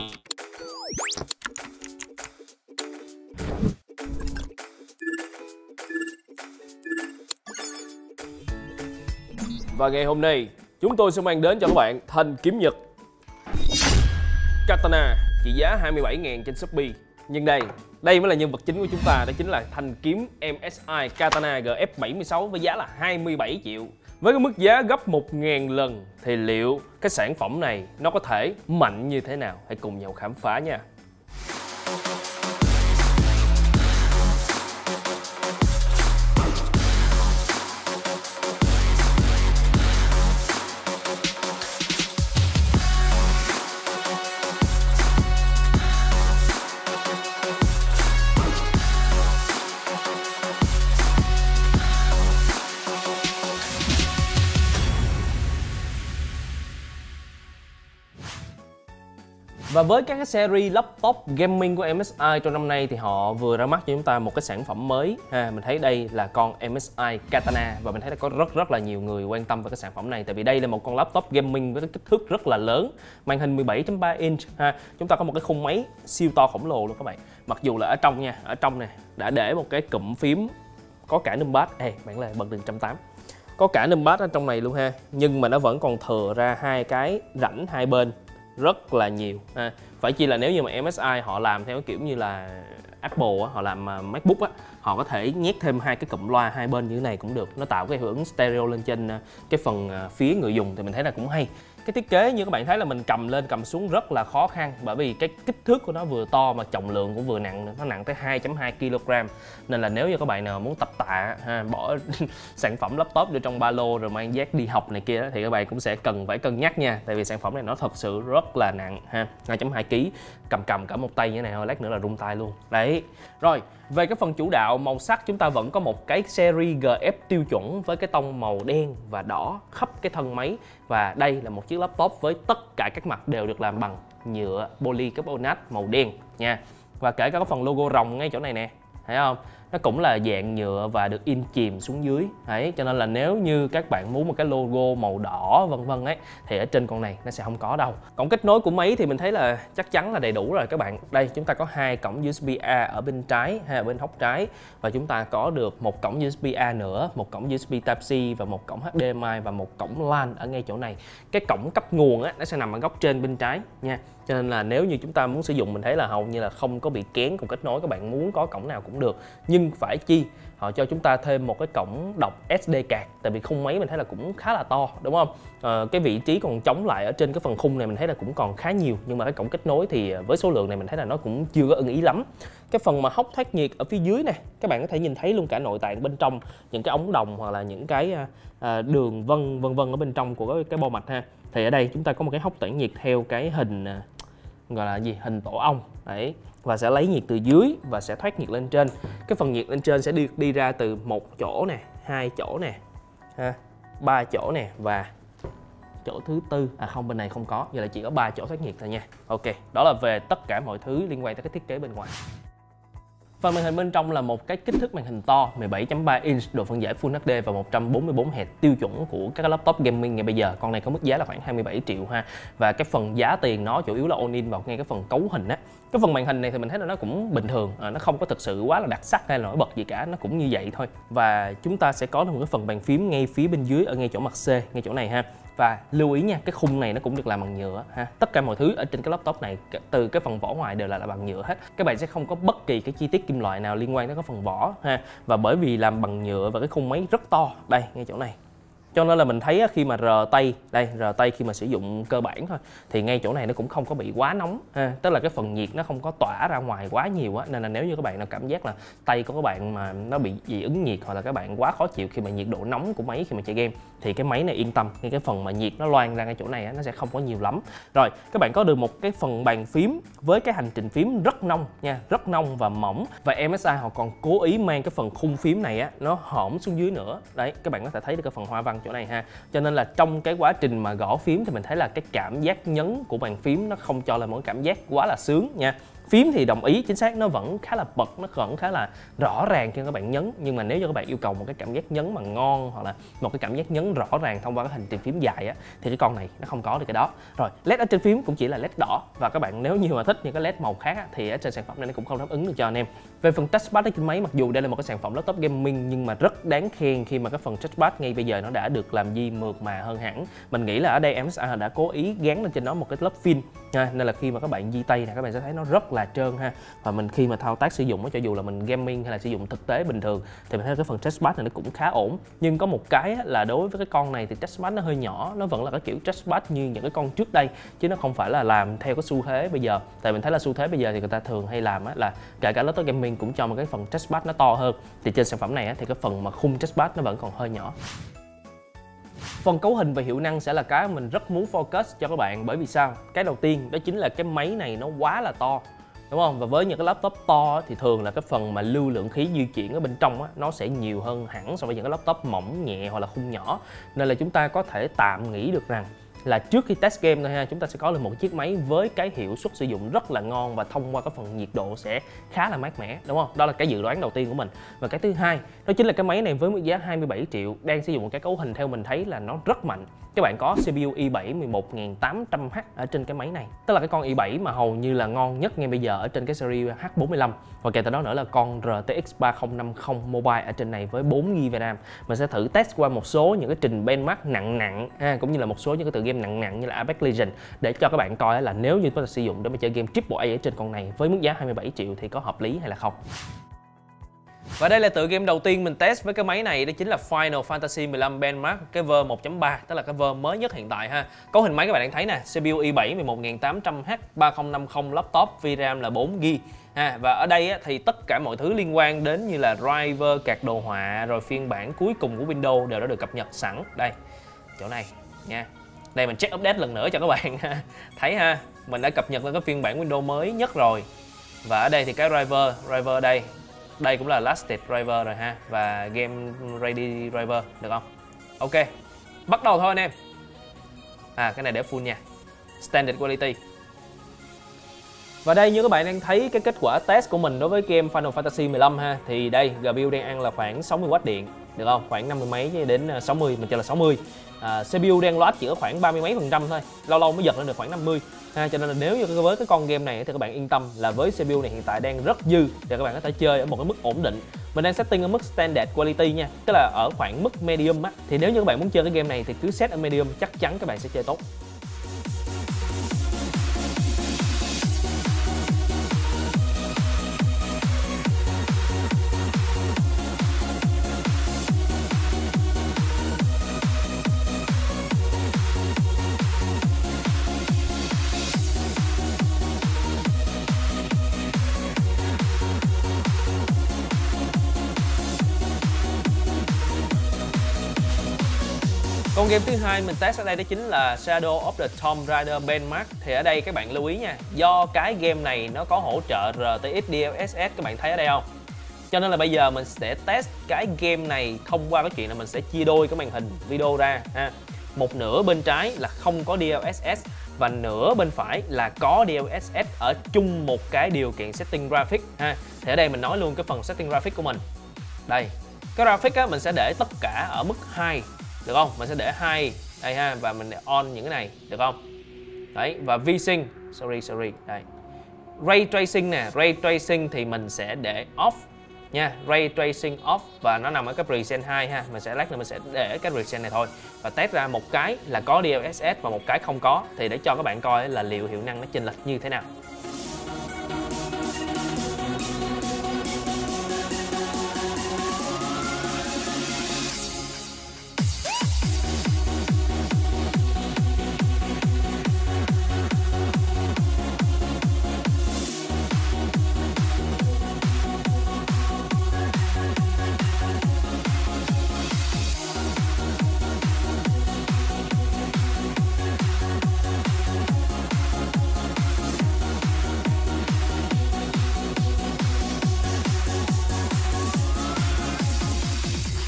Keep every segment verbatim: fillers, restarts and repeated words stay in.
Và ngày hôm nay chúng tôi sẽ mang đến cho các bạn thanh kiếm nhật Katana trị giá hai mươi bảy nghìn trên Shopee. Nhưng đây, đây mới là nhân vật chính của chúng ta, đó chính là thanh kiếm em ét i Katana G F bảy mươi sáu với giá là hai mươi bảy triệu. Với cái mức giá gấp một nghìn lần thì liệu cái sản phẩm này nó có thể mạnh như thế nào? Hãy cùng nhau khám phá nha. Và với các cái series laptop gaming của em ét i trong năm nay thì họ vừa ra mắt cho chúng ta một cái sản phẩm mới ha. Mình thấy đây là con em ét i Katana và mình thấy là có rất rất là nhiều người quan tâm về cái sản phẩm này, tại vì đây là một con laptop gaming với cái kích thước rất là lớn, màn hình mười bảy chấm ba inch ha. Chúng ta có một cái khung máy siêu to khổng lồ luôn các bạn. Mặc dù là ở trong nha, ở trong này đã để một cái cụm phím có cả numpad, ê bạn là bật đường một trăm tám mươi. Có cả numpad ở trong này luôn ha, nhưng mà nó vẫn còn thừa ra hai cái rãnh hai bên rất là nhiều ha. Phải chi là nếu như mà em ét i họ làm theo kiểu như là Apple á, họ làm MacBook á, họ có thể nhét thêm hai cái cụm loa hai bên như thế này cũng được, nó tạo cái hiệu ứng stereo lên trên cái phần phía người dùng thì mình thấy là cũng hay. Cái thiết kế như các bạn thấy là mình cầm lên cầm xuống rất là khó khăn, bởi vì cái kích thước của nó vừa to mà trọng lượng cũng vừa nặng nữa. Nó nặng tới hai phẩy hai ki lô gam, nên là nếu như các bạn nào muốn tập tạ ha, bỏ sản phẩm laptop vô trong ba lô rồi mang dép đi học này kia đó, thì các bạn cũng sẽ cần phải cân nhắc nha, tại vì sản phẩm này nó thật sự rất là nặng ha. Hai phẩy hai ki lô gam, cầm cầm cả một tay như thế này thôi, lát nữa là rung tay luôn đấy. Rồi về cái phần chủ đạo màu sắc, chúng ta vẫn có một cái series giê ép tiêu chuẩn với cái tông màu đen và đỏ khắp cái thân máy, và đây là một chiếc laptop với tất cả các mặt đều được làm bằng nhựa polycarbonate màu đen nha. Và kể cả có phần logo rồng ngay chỗ này nè, thấy không? Nó cũng là dạng nhựa và được in chìm xuống dưới đấy, cho nên là nếu như các bạn muốn một cái logo màu đỏ vân vân ấy thì ở trên con này nó sẽ không có đâu. Cổng kết nối của máy thì mình thấy là chắc chắn là đầy đủ rồi các bạn. Đây chúng ta có hai cổng u ét bê A ở bên trái hay ở bên hốc trái, và chúng ta có được một cổng u ét bê A nữa, một cổng u ét bê Type C và một cổng hát đê em i và một cổng LAN ở ngay chỗ này. Cái cổng cấp nguồn á nó sẽ nằm ở góc trên bên trái nha. Cho nên là nếu như chúng ta muốn sử dụng, mình thấy là hầu như là không có bị kén cổng kết nối, các bạn muốn có cổng nào cũng được. Nhưng phải chi họ cho chúng ta thêm một cái cổng đọc ét đê card, tại vì khung máy mình thấy là cũng khá là to đúng không? À, cái vị trí còn trống lại ở trên cái phần khung này mình thấy là cũng còn khá nhiều, nhưng mà cái cổng kết nối thì với số lượng này mình thấy là nó cũng chưa có ưng ý lắm. Cái phần mà hốc thoát nhiệt ở phía dưới này, các bạn có thể nhìn thấy luôn cả nội tạng bên trong, những cái ống đồng hoặc là những cái à, đường vân vân vân ở bên trong của cái, cái bo mạch ha. Thì ở đây chúng ta có một cái hốc tản nhiệt theo cái hình gọi là gì, hình tổ ong đấy, và sẽ lấy nhiệt từ dưới và sẽ thoát nhiệt lên trên. Cái phần nhiệt lên trên sẽ đi đi ra từ một chỗ nè, hai chỗ nè, ha, ba chỗ nè và chỗ thứ tư, à không, bên này không có, giờ là chỉ có ba chỗ thoát nhiệt thôi nha. Ok, đó là về tất cả mọi thứ liên quan tới cái thiết kế bên ngoài. Phần màn hình bên trong là một cái kích thước màn hình to mười bảy chấm ba inch, độ phân giải Full hát đê và một trăm bốn mươi tư héc tiêu chuẩn của các laptop gaming ngày bây giờ. Con này có mức giá là khoảng hai mươi bảy triệu ha. Và cái phần giá tiền nó chủ yếu là all in vào ngay cái phần cấu hình á. Cái phần màn hình này thì mình thấy là nó cũng bình thường, à, nó không có thực sự quá là đặc sắc hay là nổi bật gì cả, nó cũng như vậy thôi. Và chúng ta sẽ có một cái phần bàn phím ngay phía bên dưới ở ngay chỗ mặt C, ngay chỗ này ha. Và lưu ý nha, cái khung này nó cũng được làm bằng nhựa ha. Tất cả mọi thứ ở trên cái laptop này từ cái phần vỏ ngoài đều là, là bằng nhựa hết. Các bạn sẽ không có bất kỳ cái chi tiết kim loại nào liên quan đến cái phần vỏ ha. Và bởi vì làm bằng nhựa và cái khung máy rất to, đây ngay chỗ này, cho nên là mình thấy khi mà rờ tay, đây rờ tay khi mà sử dụng cơ bản thôi thì ngay chỗ này nó cũng không có bị quá nóng ha. Tức là cái phần nhiệt nó không có tỏa ra ngoài quá nhiều á, nên là nếu như các bạn nào cảm giác là tay của các bạn mà nó bị dị ứng nhiệt hoặc là các bạn quá khó chịu khi mà nhiệt độ nóng của máy khi mà chơi game thì cái máy này yên tâm, ngay cái phần mà nhiệt nó loang ra ngay chỗ này á, nó sẽ không có nhiều lắm. Rồi các bạn có được một cái phần bàn phím với cái hành trình phím rất nông nha, rất nông và mỏng, và em ét i họ còn cố ý mang cái phần khung phím này á nó hõm xuống dưới nữa. Đấy, các bạn có thể thấy được cái phần hoa văn chỗ này ha. Cho nên là trong cái quá trình mà gõ phím thì mình thấy là cái cảm giác nhấn của bàn phím nó không cho lại một cảm giác quá là sướng nha. Phím thì đồng ý, chính xác nó vẫn khá là bật, nó vẫn khá là rõ ràng khi các bạn nhấn. Nhưng mà nếu như các bạn yêu cầu một cái cảm giác nhấn mà ngon, hoặc là một cái cảm giác nhấn rõ ràng thông qua cái hành trình phím dài á, thì cái con này nó không có được cái đó. Rồi, led ở trên phím cũng chỉ là led đỏ. Và các bạn nếu như mà thích những cái led màu khác á, thì ở trên sản phẩm này nó cũng không đáp ứng được cho anh em. Về phần touchpad ở trên máy, mặc dù đây là một cái sản phẩm laptop gaming nhưng mà rất đáng khen khi mà cái phần touchpad ngay bây giờ nó đã được làm di mượt mà hơn hẳn. Mình nghĩ là ở đây em ét i đã cố ý gắn lên trên đó một cái lớp fin ha, nên là khi mà các bạn di tay này các bạn sẽ thấy nó rất là trơn ha. Và mình khi mà thao tác sử dụng, cho dù là mình gaming hay là sử dụng thực tế bình thường thì mình thấy cái phần touchpad này nó cũng khá ổn. Nhưng có một cái là đối với cái con này thì touchpad nó hơi nhỏ, nó vẫn là cái kiểu touchpad như những cái con trước đây chứ nó không phải là làm theo cái xu thế bây giờ. Tại mình thấy là xu thế bây giờ thì người ta thường hay làm là kể cả laptop gaming cũng cho một cái phần touchpad nó to hơn. Thì trên sản phẩm này thì cái phần mà khung touchpad nó vẫn còn hơi nhỏ. Phần cấu hình và hiệu năng sẽ là cái mình rất muốn focus cho các bạn. Bởi vì sao? Cái đầu tiên đó chính là cái máy này nó quá là to, đúng không? Và với những cái laptop to thì thường là cái phần mà lưu lượng khí di chuyển ở bên trong á, nó sẽ nhiều hơn hẳn so với những cái laptop mỏng nhẹ hoặc là khung nhỏ. Nên là chúng ta có thể tạm nghĩ được rằng là trước khi test game thôi ha, chúng ta sẽ có được một chiếc máy với cái hiệu suất sử dụng rất là ngon và thông qua cái phần nhiệt độ sẽ khá là mát mẻ, đúng không? Đó là cái dự đoán đầu tiên của mình. Và cái thứ hai, đó chính là cái máy này với mức giá hai mươi bảy triệu đang sử dụng một cái cấu hình theo mình thấy là nó rất mạnh. Các bạn có xê pê u i bảy mười một nghìn tám trăm H ở trên cái máy này. Tức là cái con i bảy mà hầu như là ngon nhất ngay bây giờ ở trên cái series H bốn mươi lăm. Và kèm theo đó nữa là con rờ tê ích ba không năm không Mobile ở trên này với bốn gi ga bai RAM. Mình sẽ thử test qua một số những cái trình benchmark nặng nặng ha, cũng như là một số những cái tựa game nặng nặng như là Apex Legends để cho các bạn coi là nếu như chúng ta sử dụng để mà chơi game triple A ở trên con này với mức giá hai mươi bảy triệu thì có hợp lý hay là không. Và đây là tựa game đầu tiên mình test với cái máy này, đó chính là Final Fantasy mười lăm Benchmark, cái version một chấm ba, tức là cái version mới nhất hiện tại ha. Cấu hình máy các bạn đang thấy nè, xê pê u i bảy mười một nghìn tám trăm H, ba không năm không laptop, vê RAM là bốn gi ga bai ha. Và ở đây á, thì tất cả mọi thứ liên quan đến như là driver, card đồ họa, rồi phiên bản cuối cùng của Windows đều đã được cập nhật sẵn. Đây, chỗ này nha. Đây mình check update lần nữa cho các bạn thấy ha, mình đã cập nhật lên cái phiên bản Windows mới nhất rồi. Và ở đây thì cái driver, driver đây, đây cũng là lasted driver rồi ha, và game ready driver, được không? Ok, bắt đầu thôi anh em. À cái này để full nha, standard quality. Và đây như các bạn đang thấy cái kết quả test của mình đối với game Final Fantasy mười lăm ha, thì đây giê pê u đang ăn là khoảng sáu mươi oát điện, được không? Khoảng năm mươi mấy đến sáu mươi, mình cho là sáu mươi. À, xê pê u đang load chỉ có khoảng ba mươi mấy phần trăm thôi, lâu lâu mới giật lên được khoảng năm mươi ha. Cho nên là nếu như với cái con game này thì các bạn yên tâm là với xê pê u này hiện tại đang rất dư để các bạn có thể chơi ở một cái mức ổn định. Mình đang setting ở mức standard quality nha, tức là ở khoảng mức medium á. Thì nếu như các bạn muốn chơi cái game này thì cứ set ở medium, chắc chắn các bạn sẽ chơi tốt. Con game thứ hai mình test ở đây đó chính là Shadow of the Tomb Raider Benchmark. Thì ở đây các bạn lưu ý nha, do cái game này nó có hỗ trợ rờ tê ích đê lờ ét ét, các bạn thấy ở đây không? Cho nên là bây giờ mình sẽ test cái game này thông qua cái chuyện là mình sẽ chia đôi cái màn hình video ra ha. Một nửa bên trái là không có đê lờ ét ét và nửa bên phải là có đê lờ ét ét ở chung một cái điều kiện setting graphic ha. Thì ở đây mình nói luôn cái phần setting graphic của mình. Đây, cái graphic á mình sẽ để tất cả ở mức hai, được không? Mình sẽ để hai đây ha, và mình để on những cái này, được không? Đấy, và VSync, sorry sorry, đây. Ray tracing nè, ray tracing thì mình sẽ để off nha, ray tracing off và nó nằm ở cái preset hai ha. Mình sẽ lát nữa mình sẽ để cái preset này thôi và test ra một cái là có đê lờ ét ét và một cái không có, thì để cho các bạn coi là liệu hiệu năng nó chênh lệch như thế nào.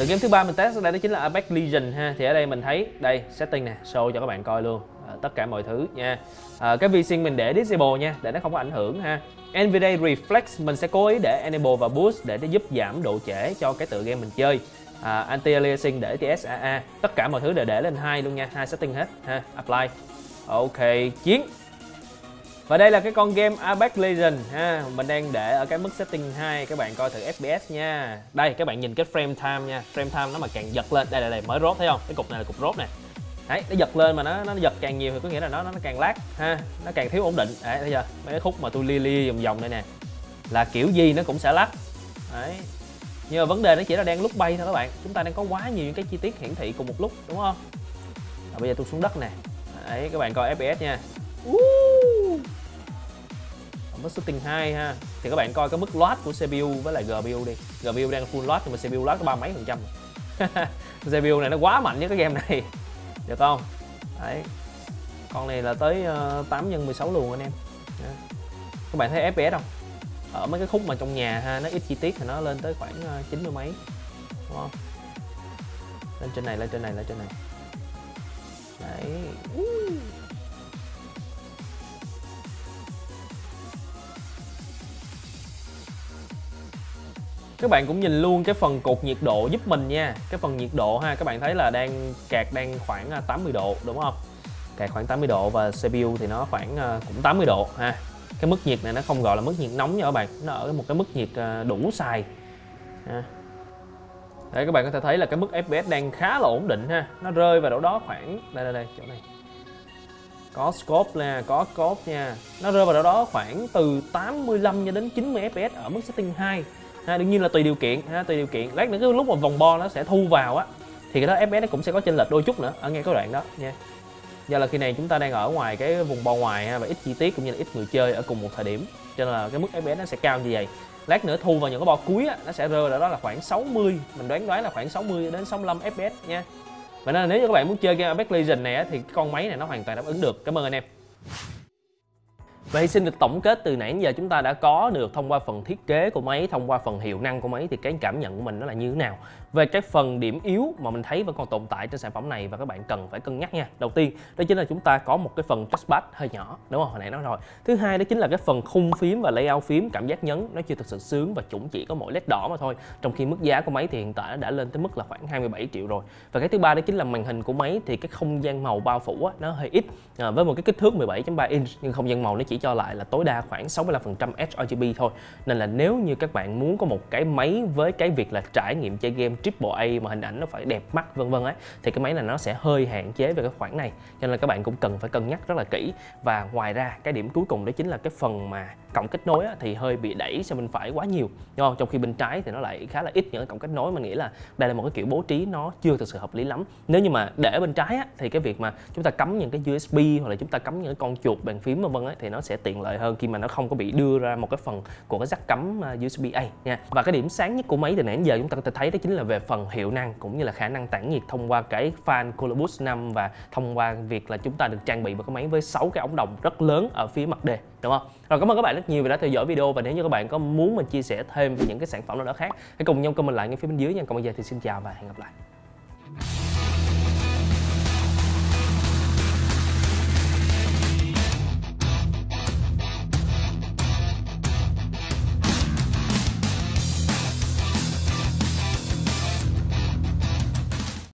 Tựa game thứ ba mình test ở đây đó chính là Apex Legends ha. Thì ở đây mình thấy đây setting nè, show cho các bạn coi luôn à, tất cả mọi thứ nha. À, cái VSync mình để disable nha, để nó không có ảnh hưởng ha. Nvidia Reflex mình sẽ cố ý để enable và boost để nó giúp giảm độ trễ cho cái tựa game mình chơi. À, anti-aliasing để tê ét a a, tất cả mọi thứ đều để lên hai luôn nha, hai setting hết ha. Apply. Ok, chiến. Và đây là cái con game Apex Legends ha, mình đang để ở cái mức setting hai, các bạn coi thử ép pê ét nha. Đây các bạn nhìn cái frame time nha, frame time nó mà càng giật lên, đây là đây mới rốt thấy không? Cái cục này là cục rốt nè. Đấy, nó giật lên mà nó nó giật càng nhiều thì có nghĩa là nó nó càng lag ha, nó càng thiếu ổn định. Đấy, thấy chưa? Mấy cái khúc mà tôi li li vòng vòng đây nè là kiểu gì nó cũng sẽ lag. Đấy. Nhưng mà vấn đề nó chỉ là đang lúc bay thôi các bạn. Chúng ta đang có quá nhiều những cái chi tiết hiển thị cùng một lúc đúng không? À, bây giờ tôi xuống đất nè. Đấy, các bạn coi ép pê ét nha. Mức setting hai ha. Thì các bạn coi cái mức load của xê pê u với lại giê pê u đi. giê pê u đang full load nhưng mà xê pê u load có ba mấy phần trăm. xê pê u này nó quá mạnh với cái game này. Được không? Đấy. Con này là tới uh, tám nhân mười sáu luôn anh em. Đấy. Các bạn thấy ép pê ét không? Ở mấy cái khúc mà trong nhà ha, nó ít chi tiết thì nó lên tới khoảng uh, chín mươi mấy. Đúng không? Lên trên này, lên trên này, lên trên này. Đấy. Các bạn cũng nhìn luôn cái phần cột nhiệt độ giúp mình nha. Cái phần nhiệt độ ha, các bạn thấy là đang card đang khoảng tám mươi độ đúng không? Card khoảng tám mươi độ và xê pê u thì nó khoảng cũng tám mươi độ ha. Cái mức nhiệt này nó không gọi là mức nhiệt nóng nha các bạn, nó ở một cái mức nhiệt đủ xài ha. Đấy, các bạn có thể thấy là cái mức ép pê ét đang khá là ổn định ha. Nó rơi vào đâu đó khoảng đây đây đây chỗ này. Có scope nè, có scope nha. Nó rơi vào đâu đó khoảng từ tám mươi lăm cho đến chín mươi ép pê ét ở mức setting hai. Ha, đương nhiên là tùy điều kiện ha, tùy điều kiện. Lát nữa cái lúc mà vòng bo nó sẽ thu vào á thì cái đó ép pê ét nó cũng sẽ có chênh lệch đôi chút nữa ở ngay cái đoạn đó nha. Do là khi này chúng ta đang ở ngoài cái vùng bo ngoài ha, và ít chi tiết cũng như là ít người chơi ở cùng một thời điểm, cho nên là cái mức ép pê ét nó sẽ cao như vậy. Lát nữa thu vào những cái bo cuối á, nó sẽ rơi vào đó là khoảng sáu mươi, mình đoán đoán là khoảng sáu mươi đến sáu mươi lăm ép pê ét nha. Và nên là nếu như các bạn muốn chơi game Apex Legends này á, thì cái con máy này nó hoàn toàn đáp ứng được. Cảm ơn anh em. Vậy xin được tổng kết từ nãy đến giờ chúng ta đã có được thông qua phần thiết kế của máy, thông qua phần hiệu năng của máy thì cái cảm nhận của mình nó là như thế nào. Về cái phần điểm yếu mà mình thấy vẫn còn tồn tại trên sản phẩm này và các bạn cần phải cân nhắc nha. Đầu tiên đó chính là chúng ta có một cái phần touchpad hơi nhỏ, đúng không? Hồi nãy nói rồi. Thứ hai đó chính là cái phần khung phím và layout phím, cảm giác nhấn nó chưa thực sự sướng và cũng chỉ có mỗi led đỏ mà thôi. Trong khi mức giá của máy thì hiện tại đã lên tới mức là khoảng hai mươi bảy triệu rồi. Và cái thứ ba đó chính là màn hình của máy thì cái không gian màu bao phủ á, nó hơi ít. À, với một cái kích thước mười bảy chấm ba inch nhưng không gian màu nó chỉ cho lại là tối đa khoảng sáu mươi lăm phần trăm rờ giê bê thôi. Nên là nếu như các bạn muốn có một cái máy với cái việc là trải nghiệm chơi game triple A mà hình ảnh nó phải đẹp mắt vân vân ấy thì cái máy này nó sẽ hơi hạn chế về cái khoản này. Cho nên là các bạn cũng cần phải cân nhắc rất là kỹ. Và ngoài ra cái điểm cuối cùng đó chính là cái phần mà cổng kết nối á, thì hơi bị đẩy sang bên phải quá nhiều, đúng không? Trong khi bên trái thì nó lại khá là ít những cái cổng kết nối. Mình nghĩ là đây là một cái kiểu bố trí nó chưa thực sự hợp lý lắm. Nếu như mà để bên trái á, thì cái việc mà chúng ta cắm những cái u ét bê hoặc là chúng ta cắm những cái con chuột bàn phím vân vân ấy thì nó sẽ tiện lợi hơn khi mà nó không có bị đưa ra một cái phần của cái jack cắm u ét bê A nha. Và cái điểm sáng nhất của máy từ nãy đến giờ chúng ta có thể thấy đó chính là về phần hiệu năng cũng như là khả năng tản nhiệt thông qua cái fan Cooler Boost năm và thông qua việc là chúng ta được trang bị một cái máy với sáu cái ống đồng rất lớn ở phía mặt đề, đúng không? Rồi, cảm ơn các bạn rất nhiều vì đã theo dõi video, và nếu như các bạn có muốn mình chia sẻ thêm về những cái sản phẩm nào đó khác hãy cùng nhau comment lại ngay phía bên dưới nha. Còn bây giờ thì xin chào và hẹn gặp lại.